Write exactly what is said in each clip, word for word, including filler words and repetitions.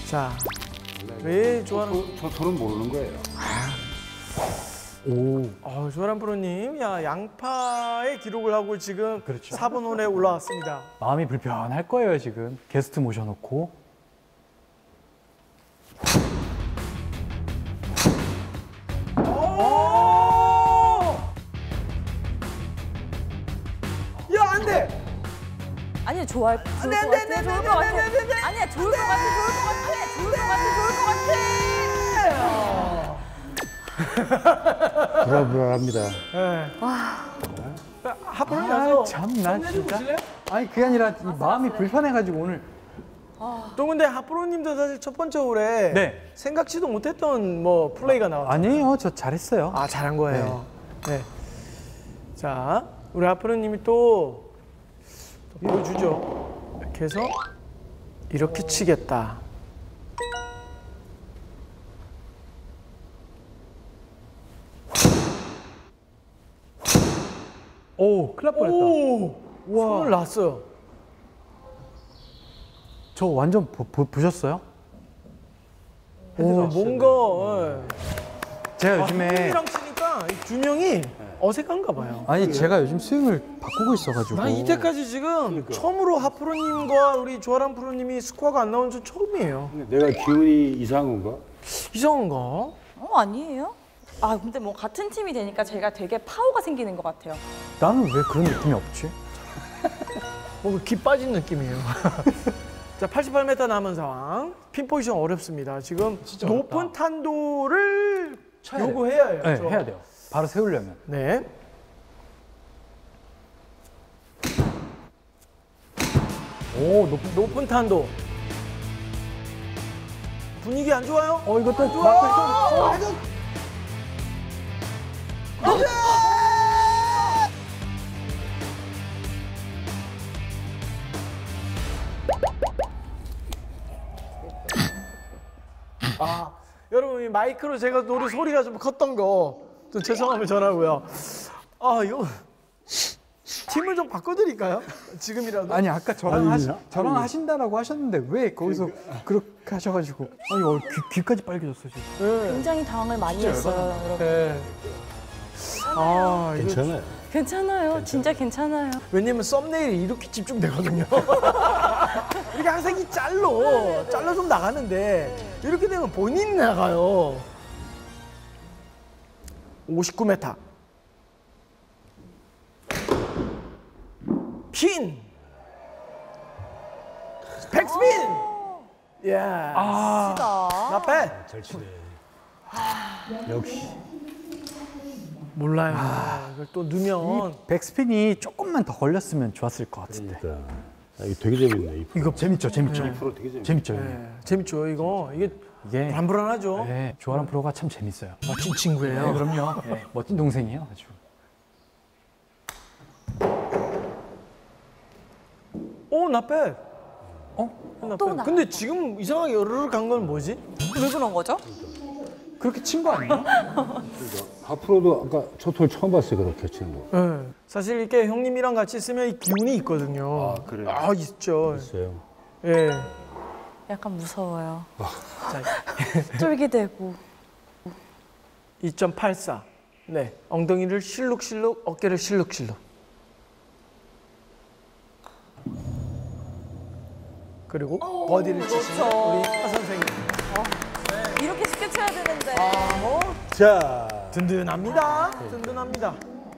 자, 왜 좋아하는? 저 저는 모르는 거예요. 오, 어, 조아람 프로님, 야 양파의 기록을 하고 지금 그렇죠. 사 번 홀에 올라왔습니다. 마음이 불편할 거예요 지금. 게스트 모셔놓고. 야, 안 돼! 아니야, 좋아할 좋을 것 같아. 좋을 것 같아. 아니야, 좋을 것 같아. 좋을 것 같아. 좋을 것 같아. 좋을 것 같아. 불안불안합니다. 네. 와. 하프로님 아, 와서 참나 진짜. 아니 그게 아니라 이 마음이 불편해가지고 오늘. 또 근데 하프로님도 사실 첫 번째 홀에 네. 생각지도 못했던 뭐 플레이가 나왔죠. 아니에요, 저 잘했어요. 아, 잘한 거예요. 네. 자, 우리 하프로님이 또, 또 보여주죠. 이렇게 해서 이렇게 치겠다. 오, 큰일 날 뻔했다. 오, 우와. 손을 놨어요. 저 완전 보, 보, 보셨어요? 오, 뭔가 예. 제가 아, 요즘에 형님이랑 치니까 이 두 명이 어색한가 봐요. 아니 제가 요즘 스윙을 바꾸고 있어가지고. 난 이때까지 지금 처음으로 하프로님과 우리 조아람 프로님이 스코어가 안 나온 건 처음이에요. 내가 기운이 이상한 건가? 이상한가? 어, 아니에요? 아, 근데 뭐 같은 팀이 되니까 제가 되게 파워가 생기는 것 같아요. 나는 왜 그런 느낌이 없지? 뭔가 기 빠진 느낌이에요. 자, 팔십팔 미터 남은 상황. 핀 포지션 어렵습니다. 지금 높은 어렵다. 탄도를 요구해야 해요. 네, 해야 돼요. 바로 세우려면. 네. 오, 높은. 높은 탄도. 분위기 안 좋아요? 어, 이것도 안 좋아. 아, 여러분 이 마이크로 제가 노래 소리가 좀 컸던 거 좀 죄송함을 전하고요. 아, 이거 팀을 좀 바꿔드릴까요? 지금이라도. 아니 아까 저랑 아니, 하시, 아니. 저랑 하신다라고 하셨는데 왜 거기서 그렇게 하셔가지고 아니 어, 귀, 귀까지 빨개졌어 지금. 네. 굉장히 당황을 많이 했어요, 여러분. 네. 아, 이거 괜찮아요. 괜찮아요. 진짜 괜찮아요. 왜냐면 썸네일이 이렇게 집중되거든요. 이렇게 항상 이 짤로 잘라 좀 나가는데 이렇게 되면 본인이 나가요. 오십구 미터. 핀. 백스핀. 야. 아, 진짜. 나 빼. 잘 치네. 역시. 몰라요. 이걸 또 넣으면 백스핀이 조금만 더 걸렸으면 좋았을 것 같은데. 그러니까 아, 이거 되게 재밌네. 이 프로. 이거 재밌죠, 재밌죠. 이 프로 되게 재밌네. 재밌죠. 네, 재밌죠. 이거 이게 이게 불안불안하죠. 네, 조아람 프로가 참 재밌어요. 멋진 친구예요. 네, 그럼요. 네, 멋진 동생이에요, 아주. 오, 나 빼. 어? 나 또 빼. 나. 근데 지금 이상하게 으르르 간 건 뭐지? 왜 그런 거죠? 그렇게 친 거 아니에요? 앞으로도 아까 첫 홀 처음 봤어요, 그렇게 치는 거. 네. 사실 이렇게 형님이랑 같이 있으면 이 기운이 있거든요. 아, 그래요? 아, 있죠. 있어요. 예. 약간 무서워요. 자, 쫄기되고. 이 점 팔사. 네. 엉덩이를 실룩실룩, 어깨를 실룩실룩. 그리고 버디를 치시는 그렇죠. 우리 하 선생님. 이렇게 쉽게 쳐야 되는데. 아, 뭐 자, 든든합니다. 든든합니다.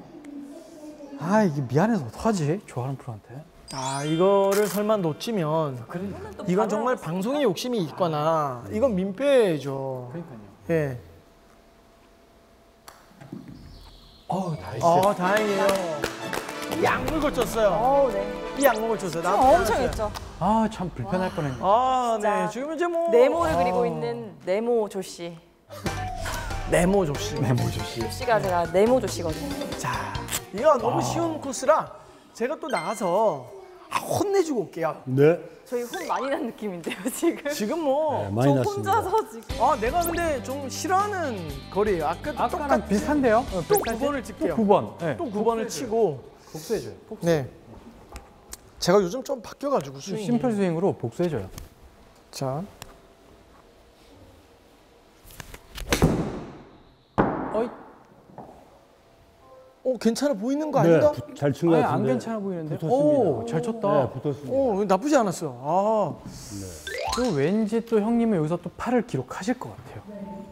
아 이게 미안해서 어떡하지? 조아람 프로한테. 아, 이거를 설마 놓치면 또 이건 바로 정말 방송에 욕심이 있거나 이건 민폐죠. 그러니까요. 예. 어우, 다 어, 다행이에요. 이 악물고 쳤어요. 어우, 네. 이 악물고 쳤어요. 좀 나도 엄청 알았어요. 했죠. 아, 참 불편할 뻔했네. 아, 진짜. 네. 지금 이제 뭐 네모를 그리고 어, 있는 네모 조씨. 네모 조씨. 네모 조씨. 조씨가 제가 네모 조씨거든요. 자, 이거 너무 쉬운 코스라 제가 또 나가서 아, 혼내주고 올게요. 네. 저희 혼 많이 난 느낌인데요, 지금. 지금 뭐 네, 저 많이 났습니다. 혼자서 지금. 아, 내가 근데 좀 싫어하는 거리예요. 아까 아까랑 똑같 비슷한데요? 어, 또 비슷하지? 구 번을 칠게요. 또 구 번. 네. 또 구 번을 치고 복수해줘요. 네. 제가 요즘 좀 바뀌어가지고 스윙이. 심플 스윙으로 복수해줘요. 자, 괜찮아 보이는 거 네, 아닌가? 부- 잘 친 것 아니, 같은데. 안 괜찮아 보이는데. 붙었습니다. 오, 잘 쳤다. 네, 붙었습니다. 어, 나쁘지 않았어요. 아, 또 왠지 또 형님은 여기서 또 팔을 기록하실 것 같아요.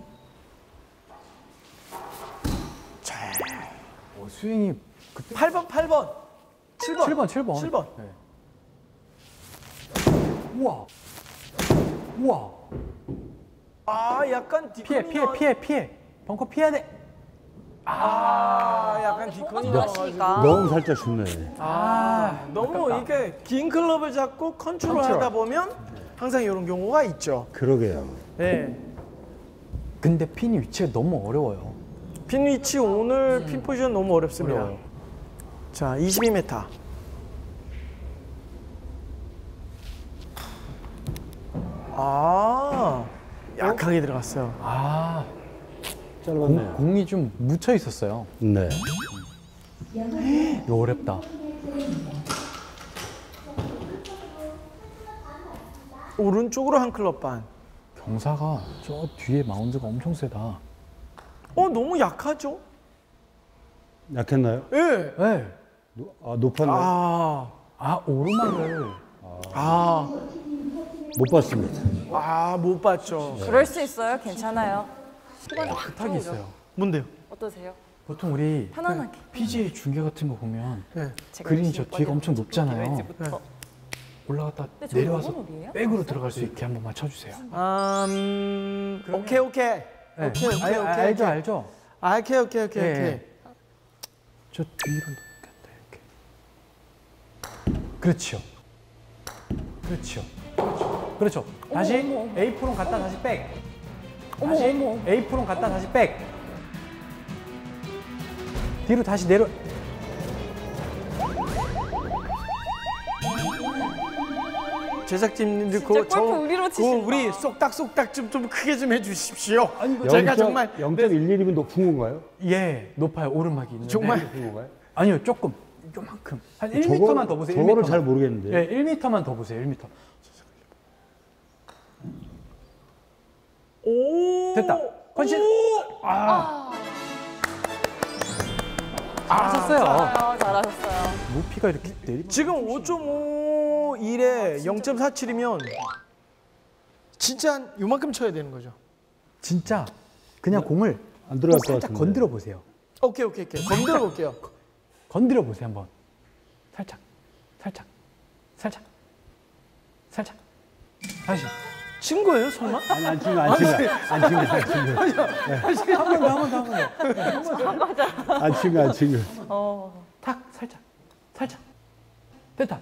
자, 어, 스윙이 그 팔 번, 팔 번, 칠 번, 칠 번, 칠 번. 칠 번. 네. 우와, 우와. 아, 약간 피해, 디컨이 피해, 나와- 피해, 피해. 벙커 피해야 돼. 아, 약간 디컨이 나와가지고. 하시니까. 너무 살짝 춥네. 아, 너무 이렇게 긴 클럽을 잡고 컨트롤, 컨트롤. 하다 보면 항상 이런 경우가 있죠. 그러게요. 네. 근데 핀이 위치가 너무 어려워요. 핀 위치 오늘 핀 포지션 너무 어렵습니다. 어려워요. 자, 이십이 미터. 아, 약하게 들어갔어요. 아, 짧았네요. 공, 공이 좀 묻혀 있었어요. 네. 이거 어렵다. 오른쪽으로 한 클럽 반. 경사가 저 뒤에 마운드가 엄청 세다. 어, 너무 약하죠? 약했나요? 예. 네. 노- 아, 높았나요? 아, 아, 오르막을. 아, 못 봤습니다. 아, 못 봤죠. 그럴 수 있어요. 괜찮아요. 부탁이 있어요. 뭔데요? 어떠세요? 보통 우리 편안하게. 피지에이 중계 같은 거 보면 네. 제가 그린이 열심히 저 뒤가 엄청 높잖아요. 왼쪽부터. 올라갔다 근데 저희 내려와서 너무 놀이에요? 백으로 들어갈 수 있게 한번 맞춰주세요. 음, 오케이, 오케이. 네. 오케이, 오케이, 알, 오케이. 알죠, 오케이. 알죠. 아, 오케이, 오케이, 오케이, 예, 오케이. 예. 저 뒤로 넘겼다 이렇게. 그렇죠. 그렇죠. 그렇죠. 그렇죠. 다시 어머, 어머. A 프로 갔다 다시 백. 어머, 다시 어머. A 프로 갔다 다시 백. 뒤로 다시 내려. 제작진님들 진짜 그, 저, 골프 우리로 그 치신다. 우리 쏙닥쏙닥 좀, 좀 크게 좀 해주십시오. 아니, 제가 정말 영 점 일일이면 높은 건가요? 예, 높아요. 오르막이 있는데. 정말? 높은 건가요? 아니요, 조금. 요만큼. 한 일 저거- 미터만 더 보세요. 저거를 일 미터만. 잘 모르겠는데. 예, 일 미터만 더 보세요. 일 미터. 오, 됐다. 컨신. 아. 잘하셨어요. 잘하셨어요. 잘하셨어요. 높이가 이렇게 내리. 지금 오 점 오일에 영 점 사칠이면 진짜 한 요만큼 쳐야 되는 거죠. 진짜 그냥 공을 안 들어갈 것 살짝 같은데. 건드려 보세요. 오케이, 오케이, 오케이. 건드려 볼게요. 건드려 보세요 한번. 살짝, 살짝, 살짝, 살짝. 다시. 친 거예요, 설마? 아니, 안 친거, 안 친거, 안 친거, 안 친거. 한 번 더, 한 번 더, 한 번 더. 안 친거, 안 친거. 어. 탁, 살짝, 살짝. 됐다.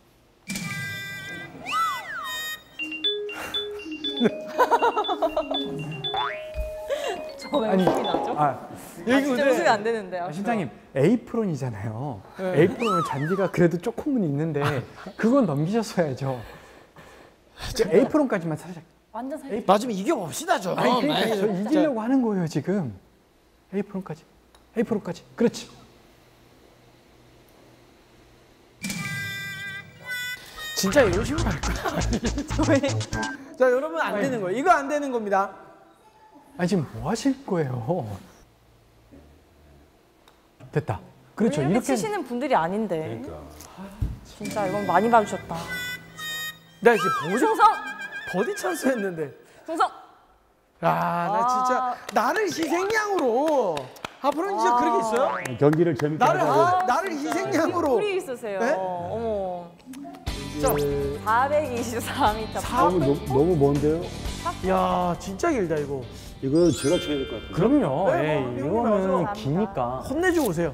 저왜 아니, 웃음이 나죠? 아, 아, 진짜 웃으면 안 되는데요. 아, 실장님 A 프론이잖아요. A 프론은 잔디가 그래도 조금은 있는데 그건 넘기셨어야죠. A 프론까지만 살짝. 완전 살. 맞으면 이겨봅시다, 좀. 아니 그러니까 아니, 저 진짜. 이기려고 하는 거예요 지금. A 프론까지. A 프론까지. 그렇지. 진짜 이러시면 안 돼요. 자, 여러분 안 되는 거예요. 이거 안 되는 겁니다. 아니 지금 뭐 하실 거예요? 됐다. 그렇죠. 이렇게 이렇게 치시는 분들이 아닌데. 그러니까. 진짜 이건 많이 봐주셨다. 나 지금 버디, 충성! 버디 찬스 했는데. 충성! 아, 나 진짜 나를 희생양으로. 앞으로는 진짜 그런 게 있어요? 경기를 재밌게 나를 하자고. 아, 나를 희생양으로. 꿀이 있으세요. 네? 어머. 자, 사백이십사 미터. 너무, 너무, 너무 먼데요? 야, 진짜 길다 이거. 이거 제가 쳐야 될 것 같은데. 그럼요. 네, 에이, 형님 이거는 감사합니다. 기니까. 혼내주고 오세요.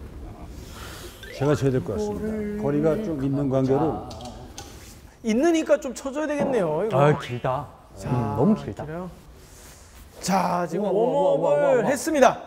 제가 쳐야 될 것 같습니다. 거리가 좀 있는 관계로. 있으니까 좀 쳐줘야 되겠네요. 이거. 아 길다. 음, 너무 길다. 그래요? 자, 지금 우와, 우와, 우와, 우와, 웜업을 우와. 했습니다.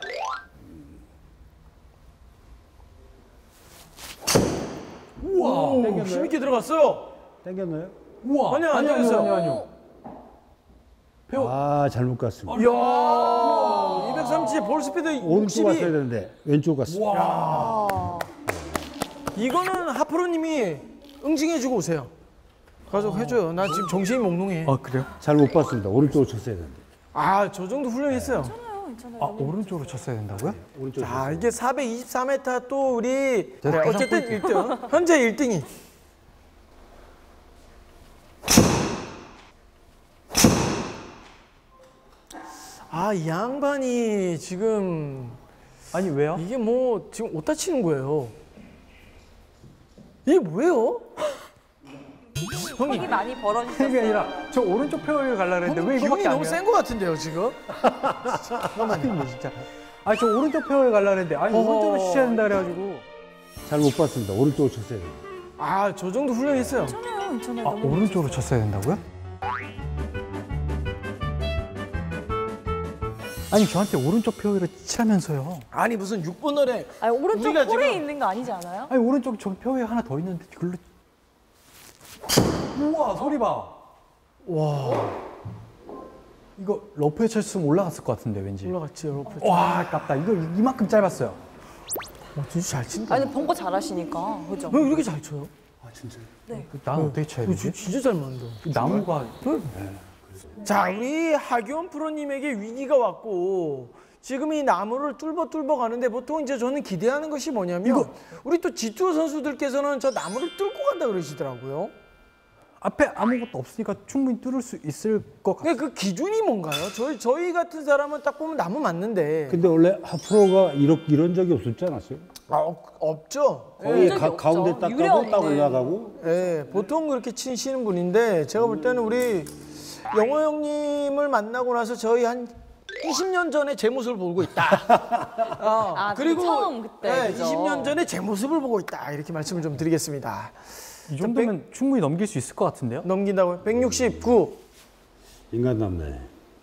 우와, 땡겼나요? 힘있게 들어갔어요. 땡겼나요? 우와. 아니요, 안 아니요, 되겠어요. 아니요, 아니요. 배우. 아, 잘못 갔습니다. 이야, 이백삼십 볼 스피드 오른쪽 육십이. 갔어야 되는데 왼쪽 갔습니다. 아. 이거는 하프로님이 응징해주고 오세요. 가서 해줘요. 나 지금 정신이 몽롱해. 아 그래요? 잘 못 봤습니다. 오른쪽으로 쳤어야 되는데. 아, 저 정도 훈련했어요. 아, 오른쪽으로 쳤어야 된다고요? 오른쪽. 자, 이게 사백이십사 미터 또 우리 자, 네, 계산 어쨌든 포인트. 일 등. 현재 일 등이. 아, 이 양반이 지금 아니 왜요? 이게 뭐 지금 옷다 치는 거예요. 이게 뭐예요? 형이 형님, 많이 그게 벌어지셨어요. 아니라 저 오른쪽 페어웨이 가려 했는데 왜 형이 이거밖에 안 너무 해요? 센 거 같은데요 지금? 아니 뭐 진짜. 아니 저 오른쪽 페어웨이 가려 했는데 아니 어허. 오른쪽으로 치셔야 된다 그래가지고. 잘 못 봤습니다. 오른쪽으로 쳤어야 돼요. 아, 저 정도 훌륭했어요. 괜찮아요, 괜찮아요. 아 너무 오른쪽으로 쳤어야 된다고요? 아니 저한테 오른쪽 페어웨이로 치라면서요. 아니 무슨 육 번 홀에 아니 오른쪽 우리가 홀에 지금- 있는 거 아니지 않아요? 아니 오른쪽 저 페어웨이 하나 더 있는데 그걸로. 우와 소리 봐. 와, 이거 러프에 쳤으면 올라갔을 것 같은데 왠지. 올라갔지 여러분. 와 아깝다. 이거 이만큼 짧았어요. 와, 진짜 잘 친다. 아니 벙커 잘하시니까 그죠? 왜 이렇게 잘 쳐요? 아 진짜요? 나는 어떻게 쳐야 이거 되지? 진- 진짜 잘 맞는다. 이 나무가 자, 우리 하기원 프로님에게 위기가 왔고 지금 이 나무를 뚫어 뚫어 가는데 보통 이제 저는 기대하는 것이 뭐냐면 우리 또 지투어 선수들께서는 저 나무를 뚫고 간다 그러시더라고요. 앞에 아무것도 없으니까 충분히 뚫을 수 있을 것 같아요. 근데 그 기준이 뭔가요? 저희 저희 같은 사람은 딱 보면 나무 맞는데 근데 원래 하프로가 이런 이런 적이 없었지 않았어요? 아, 없, 없죠. 거의 적이 가, 없죠. 가운데 딱 유례 가고 딱 없는. 올라가고. 예, 보통 그렇게 치시는 분인데 제가 볼 때는 우리 영호 형님을 만나고 나서 저희 한 이십 년 전에 제 모습을 보고 있다. 어, 아, 그리고 처음 그때, 예, 그죠? 이십 년 전에 제 모습을 보고 있다. 이렇게 말씀을 좀 드리겠습니다. 이 정도면 충분히 넘길 수 있을 것 같은데요? 넘긴다고요? 백육십구. 인간 남네.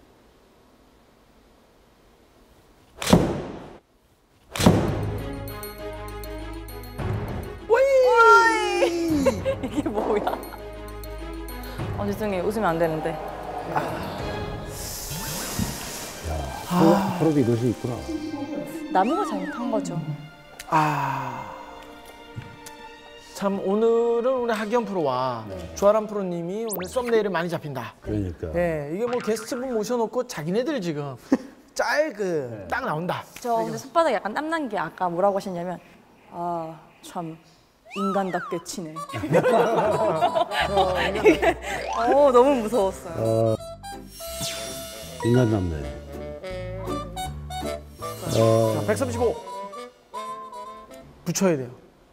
이게 뭐야? 어, 죄송해요. 웃으면 안 되는데. 하프로, 하프로도 이것이 있구나. 나무가 잘못한 거죠. 아. 참 오늘은 우리 하기현 프로와 주아람 프로님이 오늘 썸네일을 많이 잡힌다. 그러니까. 예, 이게 뭐 게스트분 모셔놓고 자기네들 지금 짤 그 딱 나온다. 저 근데 손바닥에 약간 땀난 게 아까 뭐라고 하셨냐면 아 참 인간답게 치네. 이게 어 너무 무서웠어요. 어, 인간 남네. 어, 자, 백삼십오. 붙여야 돼요.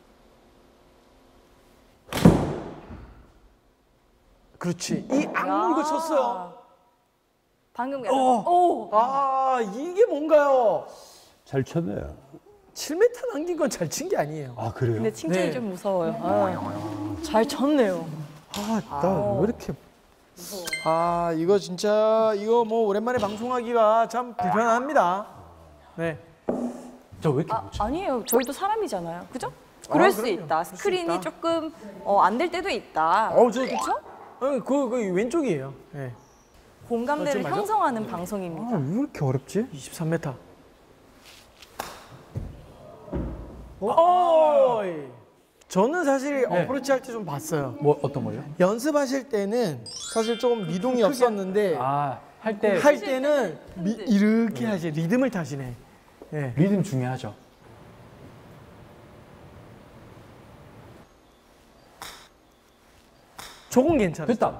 그렇지. 이 악물고 쳤어요. 방금 약간 오. 아, 이게 뭔가요? 잘 쳤네요. 칠 미터 남긴 건 잘 친 게 아니에요. 아 그래요? 근데 칭찬이 네. 좀 무서워요. 아, 잘 쳤네요. 아, 나 왜 이렇게 아, 이거 진짜 이거 뭐 오랜만에 방송하기가 참 불편합니다. 네. 저 왜 이렇게 아, 못 쳐? 아니에요. 저희도 사람이잖아요. 그죠? 그럴 수 그럼요. 있다. 그럴 수 스크린이 있다. 조금 어, 안 될 때도 있다. 어우, 저 그렇죠? 어, 그, 그 왼쪽이에요. 네. 공감대를 어, 좀 맞아? 형성하는 방송입니다. 아, 왜 이렇게 어렵지? 이십삼 미터. 어? 저는 사실 네. 어프로치 할 때 좀 봤어요. 뭐 어떤 걸요? 연습하실 때는 사실 조금 미동이 없었는데 아, 할 때 할 때는 미, 이렇게 하시 리듬을 타시네. 예. 리듬 중요하죠. 조금 괜찮아. 됐다.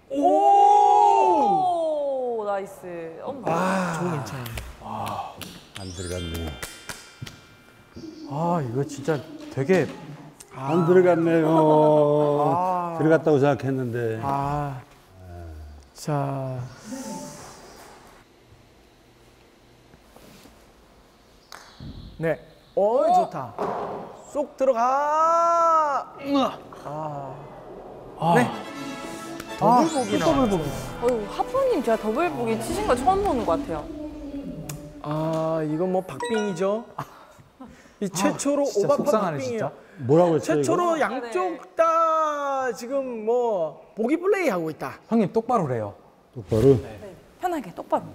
오, 나이스. 어, 조금 괜찮아. 안 들어갔네. 아, 이거 진짜 되게 안 들어갔네요. 아. 들어갔다고 생각했는데. 아, 자, 네, 어 좋다. 쏙 들어가. 아, 아, 네. 더블 보기 더블 보기. 어휴, 하프님 제가 더블 보기 치신 거 처음 보는 것 같아요. 아, 이건 뭐 박빙이죠. 이 최초로 진짜 오바파 속상하네, 박빙이에요. 뭐라고 했어요? 최초로 네. 양쪽 다 지금 뭐 보기 플레이 하고 있다. 형님 똑바로 래요. 똑바로. 네, 편하게 똑바로.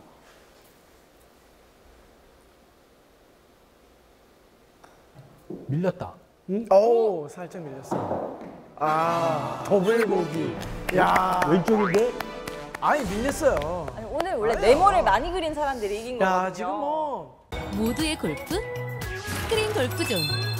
밀렸다. 오, 살짝 밀렸어. 아, 더블 보기. 야, 왼쪽인데? 아니 밀렸어요. 아니, 오늘 원래 아니요. 네모를 많이 그린 사람들이 이긴 거거든요. 야 지금 뭐 모두의 골프 스크린 골프존.